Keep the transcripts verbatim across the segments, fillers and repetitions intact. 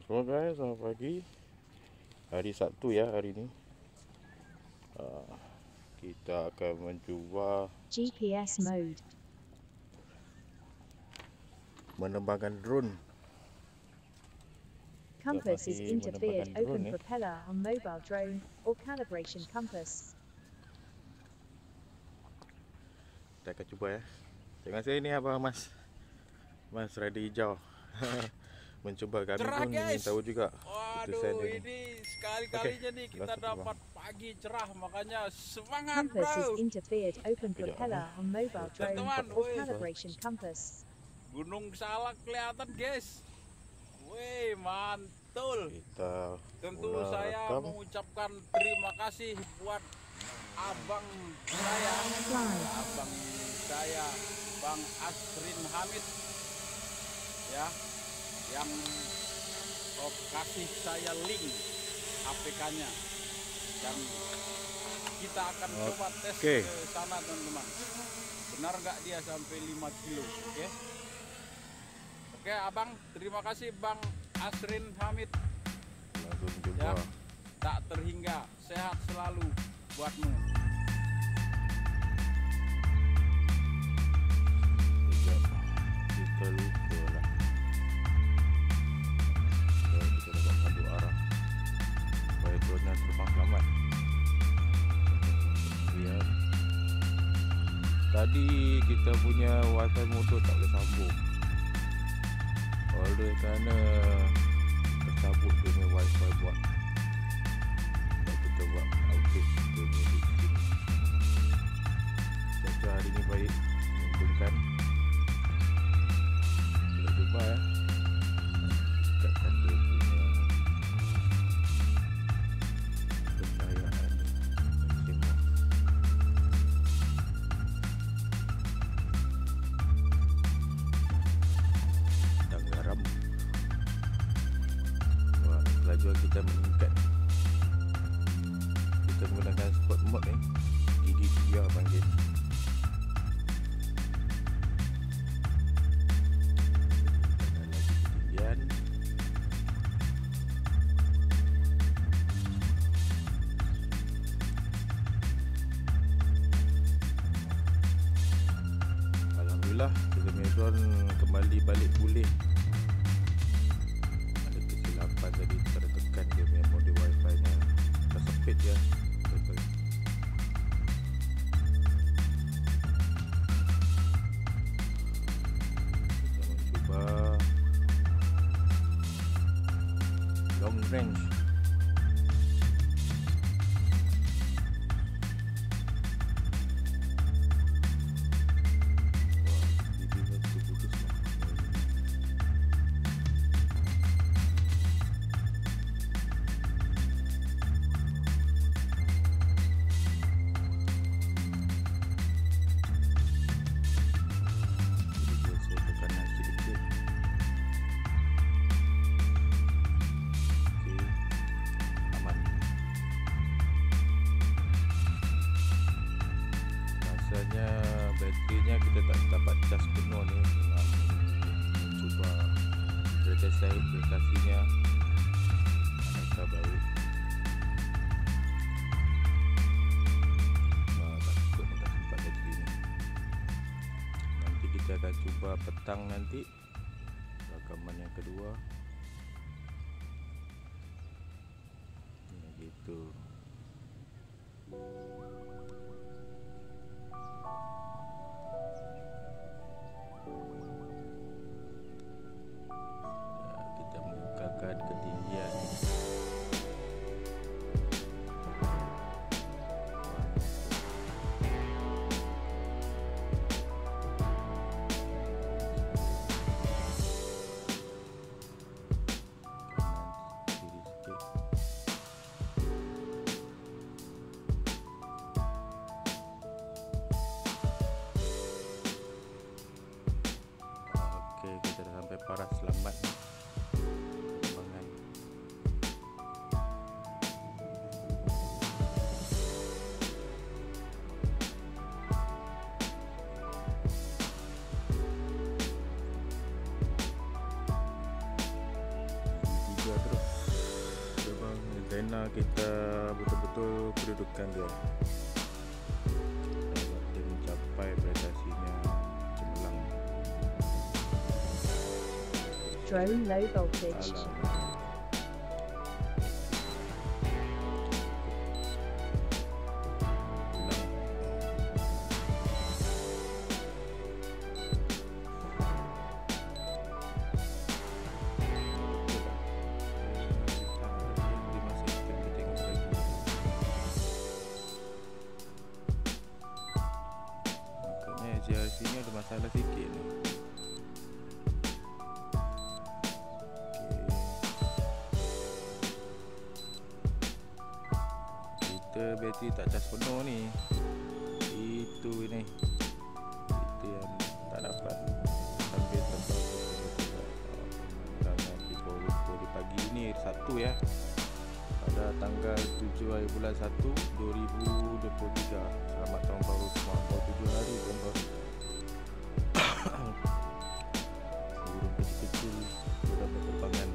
Semua guys, selamat pagi. Hari Sabtu ya hari ini. Uh, kita akan mencuba G P S mode. Menerbangkan drone. Compass is masih interfered. menerbangkan drone, Open eh. propeller on mobile drone or calibration compass. Kita akan cuba ya. Terima kasih ini Abang Mas. Mas Rider Hijau. Mencuba kami cerah, pun guys. ingin tahu juga. Waduh, ini sekali-kalinya nih kita langsung dapat pagi cerah, makanya semangat Compass is bro. interfered. Open propeller on mobile drone Teman-teman, or woi. calibration compass. Gunung Salak kelihatan guys. Wih, mantul. Kita Tentu mula saya rekam. mengucapkan terima kasih buat abang saya, Fly. abang saya, Bang Asrin Hamid, ya, yang oh, kasih saya link A P K-nya, dan kita akan coba tes Oke. ke sana teman-teman. Benar nggak dia sampai lima kilo? Oke, oke abang, terima kasih Bang Asrin Hamid. Langsung cuba. Ya, tak terhingga, sehat selalu buatmu. Sekejap. Kita lupa lah. So, kita dapat madu arah supaya drone terbang selamat. Kemudian tadi kita punya wifi motor tak boleh sambung oleh kerana tercabut dia punya wifi buat. Dan kita buat update dia punya bikin. Cuaca hari ni baik, menguntungkan. Kita cuba ya. Tingkatkan dia punya pencahayaan maksimal. Dan garam. Wah, kelajuan kita meningkat. Kita menggunakan sport mode ni, gigi tiga panggil. Dan lagi ketinggian. Alhamdulillah kita punya drone kembali balik pulih. Ada kesilapan tadi, tertekan dia punya modul wifi nya tersepit ya. Betul. Kita mencuba long range. Wah, ini dia putus lah. Jadi dia saya tekanan sedikit. Okey, aman. Rasanya baterinya kita tak dapat cas penuh ni dengan cuba deteksi aplikasinya. Adakah baik? Wah, tak cukup dah sempat bateri ni. Nanti kita akan cuba petang nanti rakaman yang kedua. Ya, gitu. Ya, kita mengukakan ketinggian. Kiri sikit. Okey, kita dah sampai paras selamat ni. Penerbangan. mana kita betul-betul kedudukan dia. Dapat dia mencapai prestasinya cemerlang. Drone low voltage. Alamak. J R C ni ada masalah sikit ni. Okay. Kita bateri tak cas penuh ni. Itu ni. Itu yang tak dapat. Sambil tetap pemandangan di Kuala Lumpur di pagi ni Sabtu ya. Pada tanggal tujuh hari bulan satu dua ribu dua puluh tiga. Selamat tahun baru semua. Oh, tujuh hari tahun baru. Burung kecil-kecil sudah berterbangan.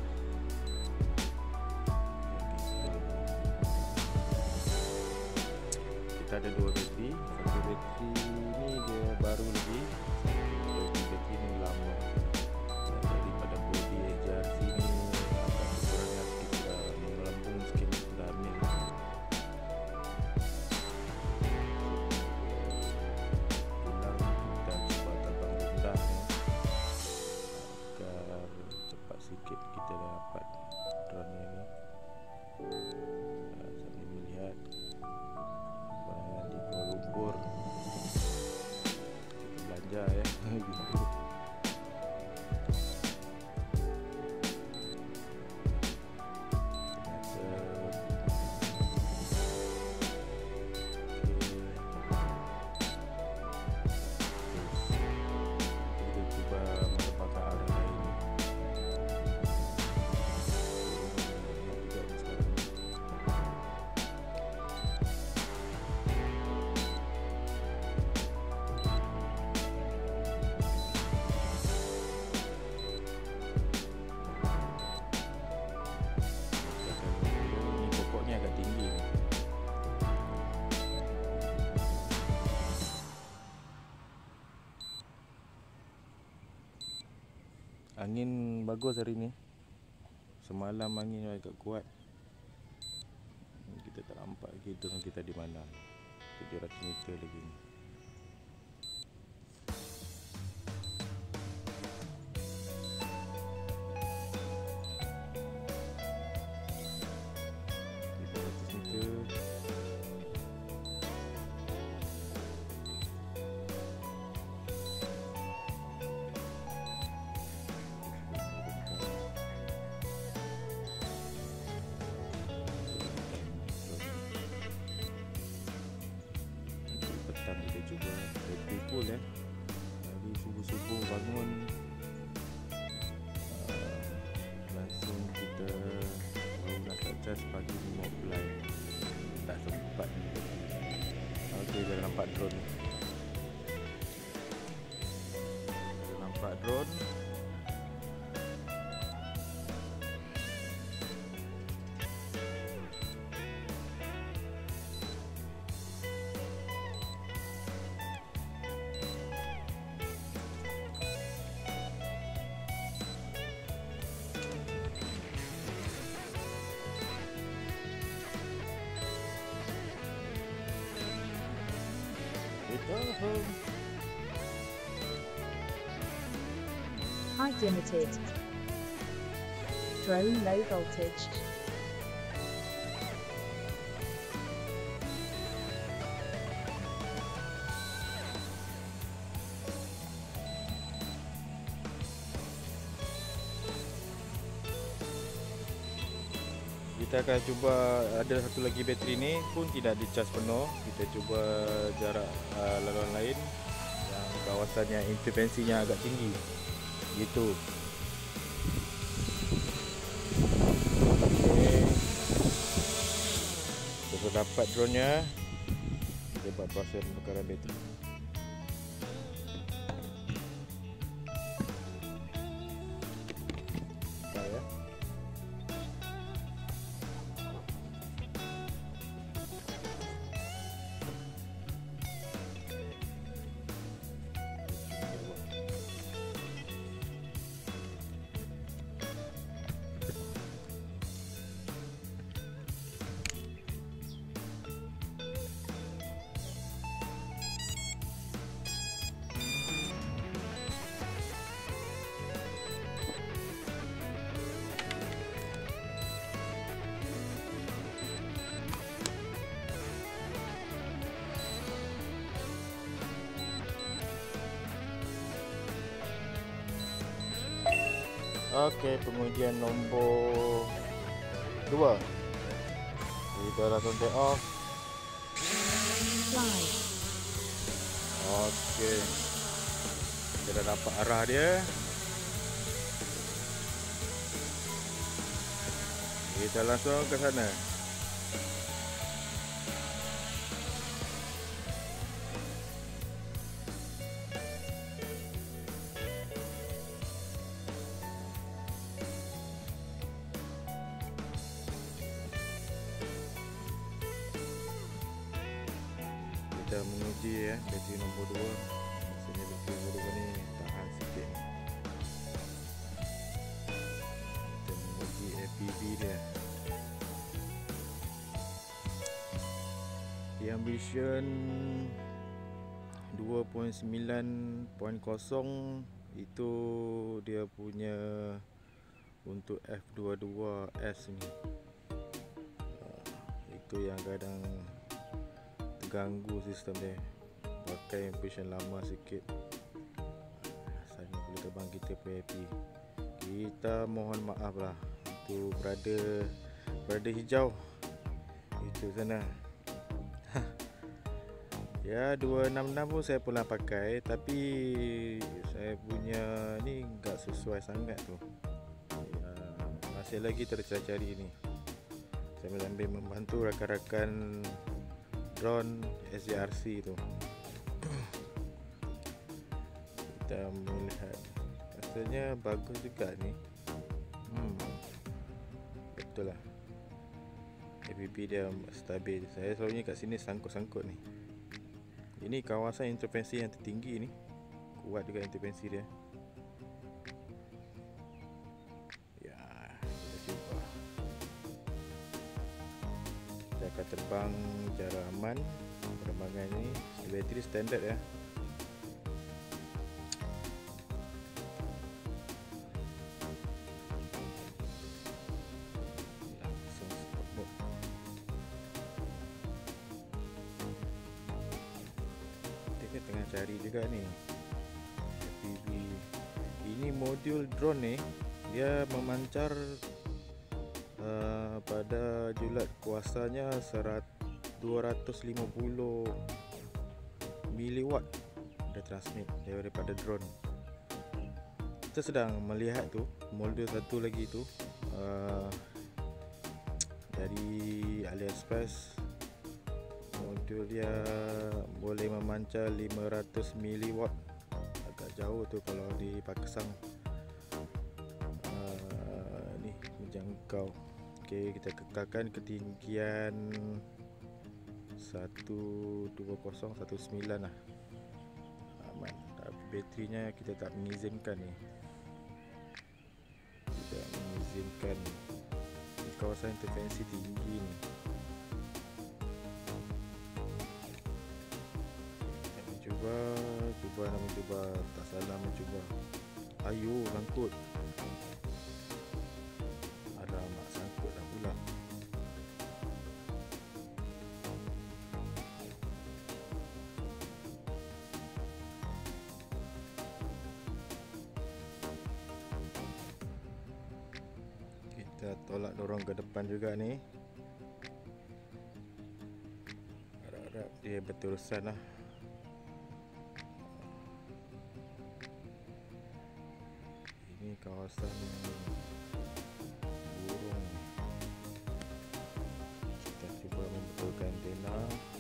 Kita ada dua bateri. Satu bateri ni dia baru lagi. Satu bateri ni lama. Dan daripada body J R C ni agak kekurangan sikit, sudah melambung sikit, sudah hamil. Pulang kita cuba terbang rendah ni agar cepat sikit kita dapat drone ni. Uh, sambil melihat pemandangan di Kuala Lumpur. Kita belanja ya. Gitu. Angin bagus hari ni. Semalam angin agak kuat. Kita tak nampak lagi drone kita di mana. tujuh ratus meter lagi ni. tujuh ratus meter. Kita cuba bateri full ya. Dari subuh-subuh bangun uh, langsung kita baru nak start charge pagi ni mau fly. Tak sempat ni. Okey, dah nampak drone ni. Dah nampak drone. Height limited. Drone low voltage. Kita akan cuba, ada satu lagi bateri ni pun tidak dicas penuh. Kita cuba jarak uh, laluan lain yang kawasannya intervensinya agak tinggi. Gitu. Okey. Kita dapat drone-nya. Kita buat proses penukaran bateri. Baik ya. Okey, pengujian nombor dua. Kita langsung take off. Fly. Okey. Kita dah dapat arah dia. Kita langsung ke sana. Kita menguji ya bateri nombor dua. Maksudnya bateri nombor dua ni tahan sikit ni. Kita menguji A P V dia. The Ambition dua titik sembilan titik kosong itu dia punya untuk F dua puluh dua S ni. Uh, itu yang kadang ganggu sistem dia, pakai ambition lama sikit rasanya boleh terbang kita P A P. Kita mohon maaf lah untuk brother brother hijau itu sana. Ya, dua enam enam pun saya pernah pakai, tapi saya punya ni enggak sesuai sangat tu. Ya, masih lagi tercari-cari ni. Saya sambil membantu rakan-rakan drone S J R C tu. Kita melihat rasanya bagus juga ni. Hmm. Betul lah. A P P dia stabil. Saya selalunya kat sini sangkut-sangkut ni. Ini kawasan intervensi yang tertinggi ni. Kuat juga intervensi dia. Ya, kita cuba. Kita akan terbang secara aman. Penerbangan ni bateri standard ya. Langsung sport mode. Kita tengah cari juga ni A P V. Ini modul drone ni, dia memancar uh, pada julat kuasanya dua ratus lima puluh miliwatt dia transmit daripada drone. Kita sedang melihat tu modul satu lagi tu uh, dari AliExpress. Modul dia boleh memancar lima ratus miliwatt, agak jauh tu kalau di Pakistan. Uh, ni menjangkau. Okey, kita kekalkan ketinggian satu dua kosong satu sembilan lah. Aman. Tapi baterinya kita tak mengizinkan ni. Tidak mengizinkan. Di kawasan intervensi tinggi ni. Kita mencuba, cuba nak mencuba, tak salah mencuba. Ayo, sangkut. Alamak, sangkut dah pula. Kita tolak dorong ke depan juga ni. Harap-harap dia berterusan lah. Ini kawasan burung. Kita cuba membetulkan antena.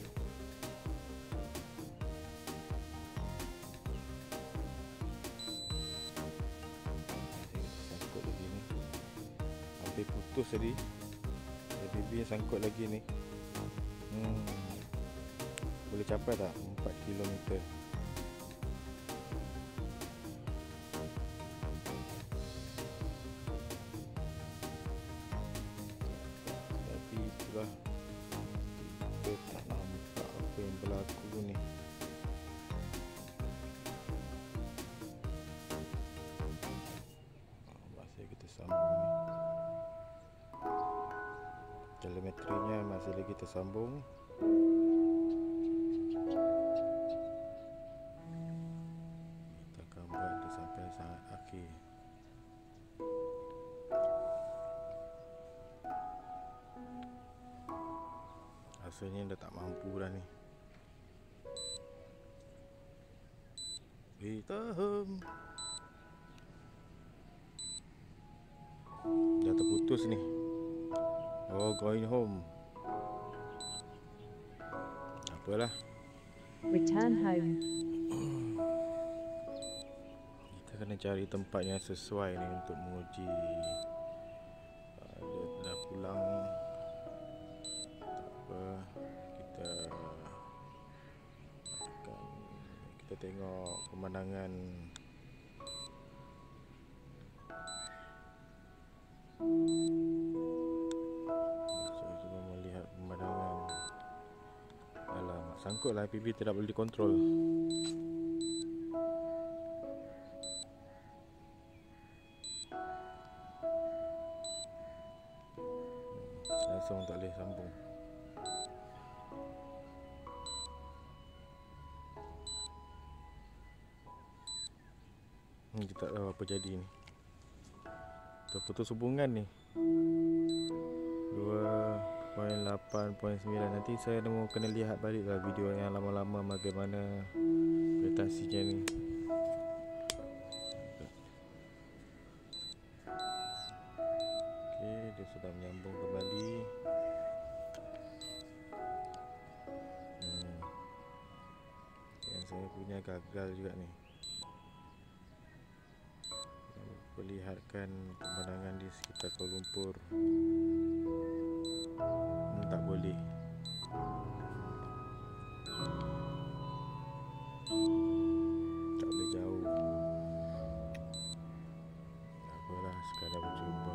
Sangkut lagi ni. Hampir putus tadi. A P V sangkut lagi ni. Hmm. Boleh capai tak empat kilometer? Tapi itulah, kita tak nampak apa yang berlaku ni. Masih kita sambung ni. Telemetrinya masih lagi tersambung. Kita akan buat dia sampai saat akhir. Rasanya dah tak mampu dah ni. Eh, tahan. Dah terputus ni. Oh, going home. Apalah. Return home. Kita kena cari tempat yang sesuai ni untuk menguji. Dia dah pulang. Tak apa. Kita akan kita tengok pemandangan. So, cuba melihat pemandangan. Alamak, sangkutlah P B tidak boleh dikontrol. Langsung tak boleh sambung. Hmm, kita tak tahu apa jadi ni. Terputus hubungan ni. dua titik lapan titik sembilan. Nanti saya mau kena lihat balik lah video yang lama-lama bagaimana retasinya ni. Okey, dia sudah menyambung kembali. Hmm. Yang saya punya gagal juga ni. Perlihatkan pemandangan di sekitar Kuala Lumpur. Hmm, tak boleh. Tak boleh jauh. Tak apalah, sekadar mencuba.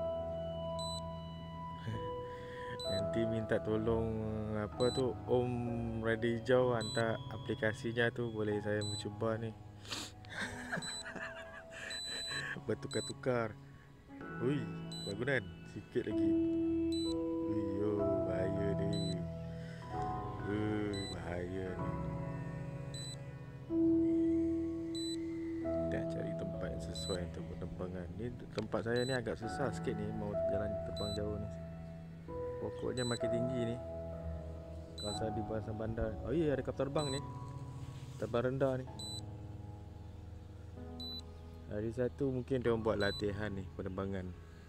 Nanti minta tolong apa tu Om Radio Hijau hantar aplikasinya tu, boleh saya mencuba ni. Bertukar-tukar. Ui, bangunan sikit lagi. Ui, yo, bahaya ni. Ui, bahaya ni. Dah cari tempat yang sesuai untuk penerbangan. Ni tempat saya ni agak susah sikit ni, mau jalan terbang jauh ni. Pokoknya makin tinggi ni. Kawasan di kawasan bandar. Oh iya, ada kapal terbang ni. Terbang rendah ni. Hari satu mungkin dia orang buat latihan ni, penerbangan.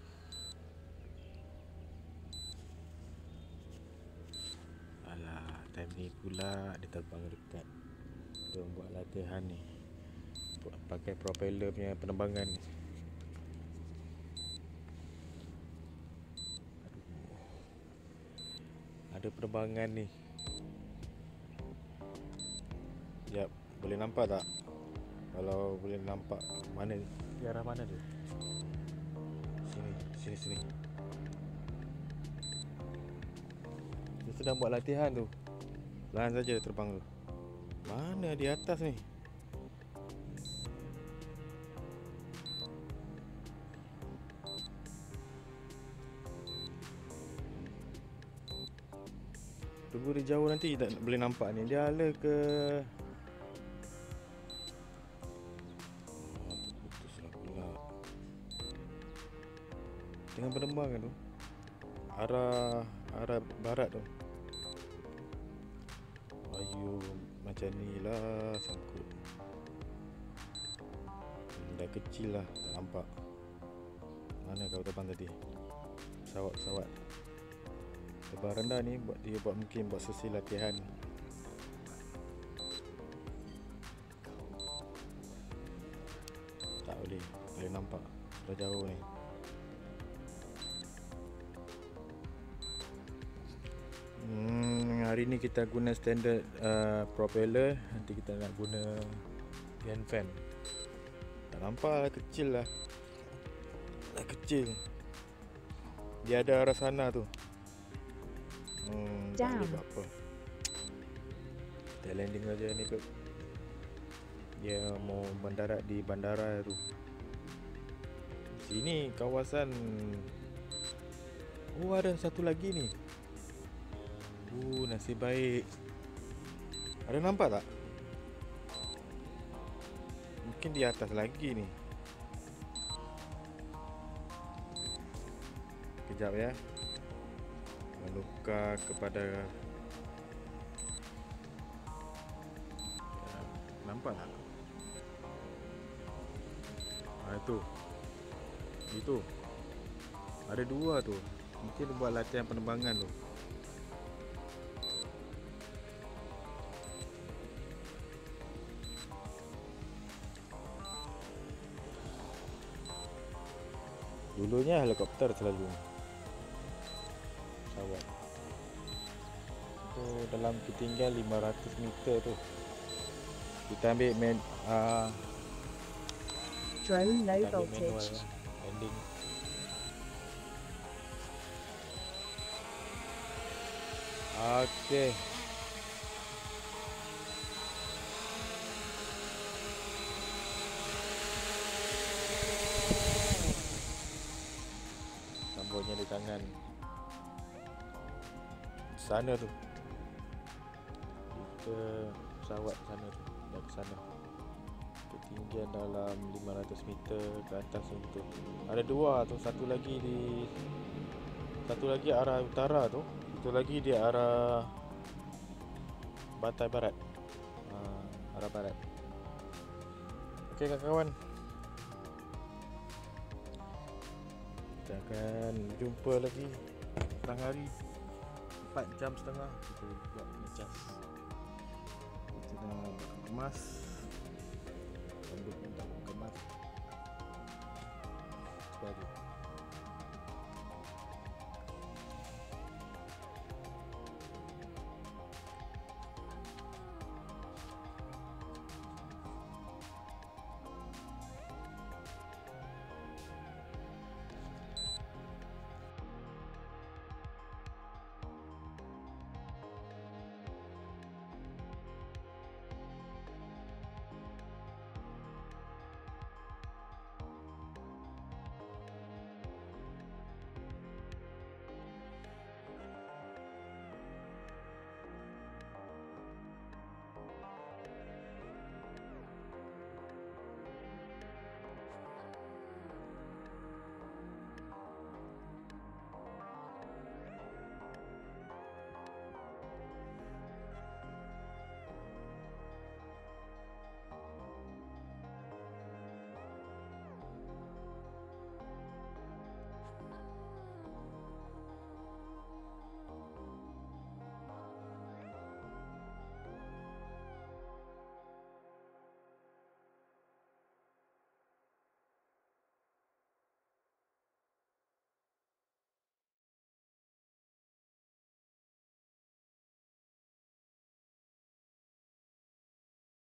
Alah, time ni pula dia terbang dekat. Dia orang buat latihan ni. Buat pakai propeller punya penerbangan ni. Aduh. Ada penerbangan ni. Sekejap, boleh nampak tak? Kalau boleh nampak mana ni? Di arah mana dia? Sini, sini, sini. Dia sedang buat latihan tu. Perlahan saja dia terbang tu. Mana di atas ni? Tunggu dia jauh nanti tak boleh nampak ni. Dia ala ke dengan penerbangan tu arah arah barat tu. Ayo, macam ni lah sangkut. Hmm, dah kecil lah, tak nampak. Mana kau terbang tadi? Pesawat-pesawat terbang rendah ni buat dia buat mungkin buat sesi latihan. Tak boleh, boleh nampak dah jauh ni. Hmm, hari ni kita guna standard uh, propeller. Nanti kita nak guna fan fan. Tak nampak lah, kecil lah. Dah kecil. Dia ada arah sana tu. Hmm, tak boleh buat apa. Kita landing saja ni kot. Dia mau mendarat di bandara tu. Sini kawasan. Oh, ada satu lagi ni. Uh, nasib baik. Ada nampak tak? Mungkin di atas lagi ni. Kejap ya. Melukar kepada Nampak tak? Ah, itu. Itu. Ada dua tu. Mungkin dia buat latihan penerbangan tu. Dulunya helikopter selalu. Pesawat. Itu dalam ketinggian lima ratus meter tu. Kita ambil main uh, Drone low kita ambil manual voltage. lah, landing. Okey. Sambungnya di tangan sana tu. Kita pesawat sana tu, dah ke sana. Ketinggian dalam lima ratus meter ke atas untuk. Ada dua tu, satu lagi di satu lagi arah utara tu, satu lagi di arah Batai Barat. Uh, arah barat. Okey kawan-kawan. Kita akan jumpa lagi petang hari empat jam setengah kita buat ngecas. Kita dah kemas. Rambut dah kemas. Jadi